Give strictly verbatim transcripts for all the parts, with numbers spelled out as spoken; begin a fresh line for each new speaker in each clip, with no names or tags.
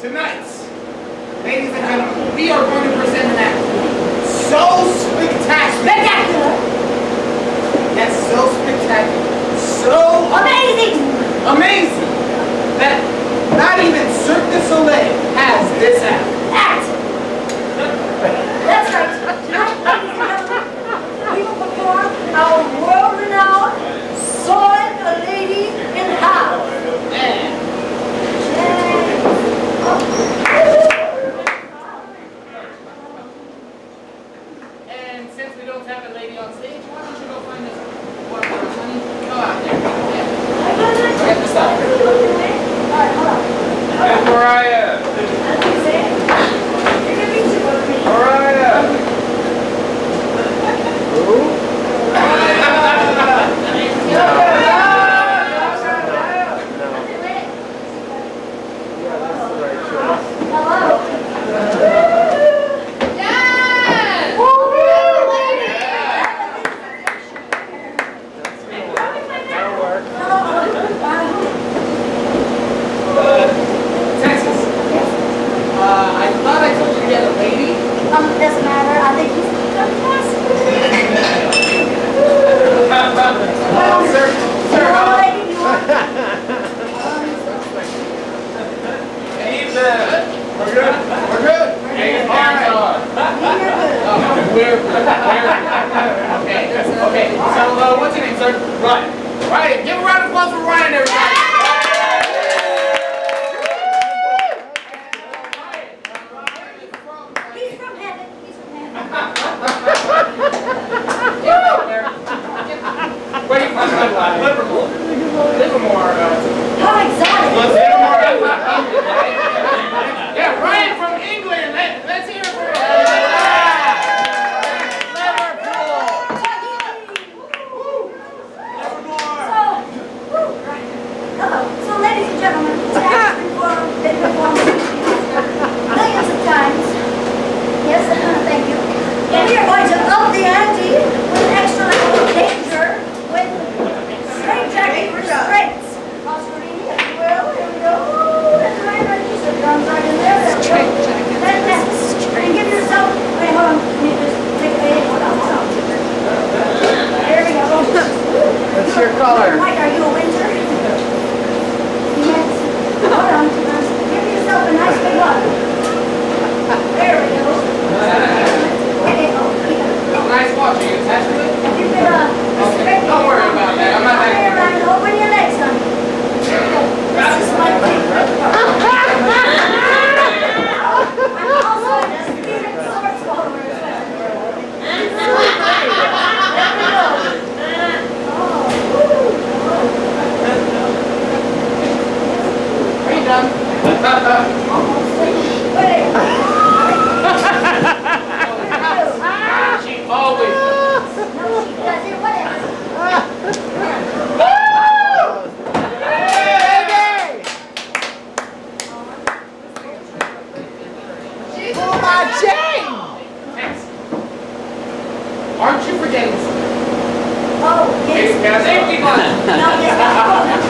Tonight, ladies and gentlemen, we are going to present an act so spectacular.
Spectacular!
Yes, so spectacular. So
amazing!
Amazing! That not even Cirque du Soleil has this act.
Act! That's right. Tonight, ladies and gentlemen, we will perform our world-renowned Sawing a Lady in Half.
And And since we don't have a lady on stage, why don't you go find us one of our honey? Go out there. Yeah. Right this side.
Alright, hold on.
Hey, Mariah!
That's what you say. You're gonna be super with me.
Mariah! Who?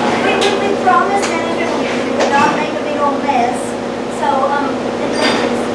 Promise, and we would not make a big old mess. So, um,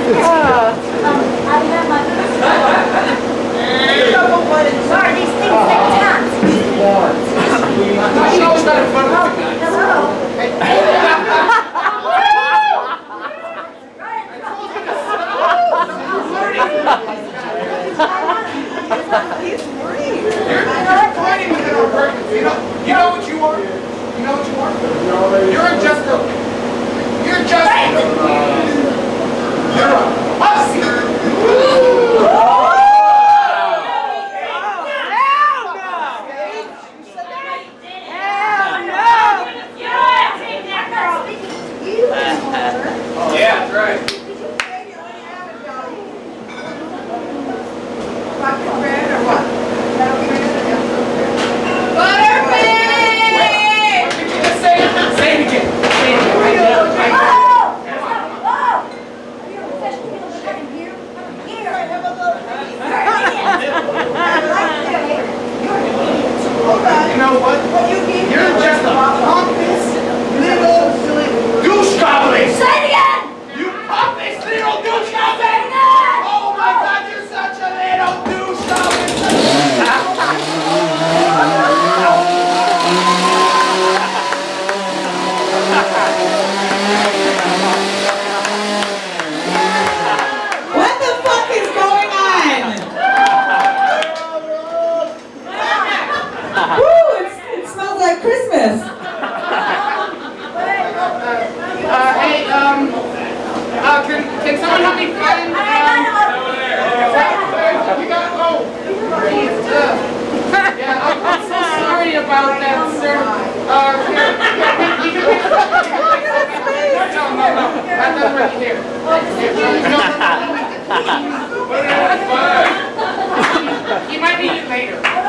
I have my Sorry, these things take time.
She always got in front of me.
Hello.
You're pointing with it on purpose. You know, you know what you are? You know what you are? You're just a, you're just a, you're a pussy. Yeah, that's right. You know what? You're just a pompous little douche goblin!
Say it again!
You pompous little douche goblin! Oh my god, you're such a little douche goblin!
What the fuck is going on? Woo, it's, it smells like Christmas.
Uh, hey, um, uh, can, can someone help me find, um, we got, oh, geez, uh, yeah, I'm, I'm so sorry about that, sir. Uh, here, here, you can pick it up, you can pick it up. No, no, no, that doesn't work here. No, no, no, no. He might need it later.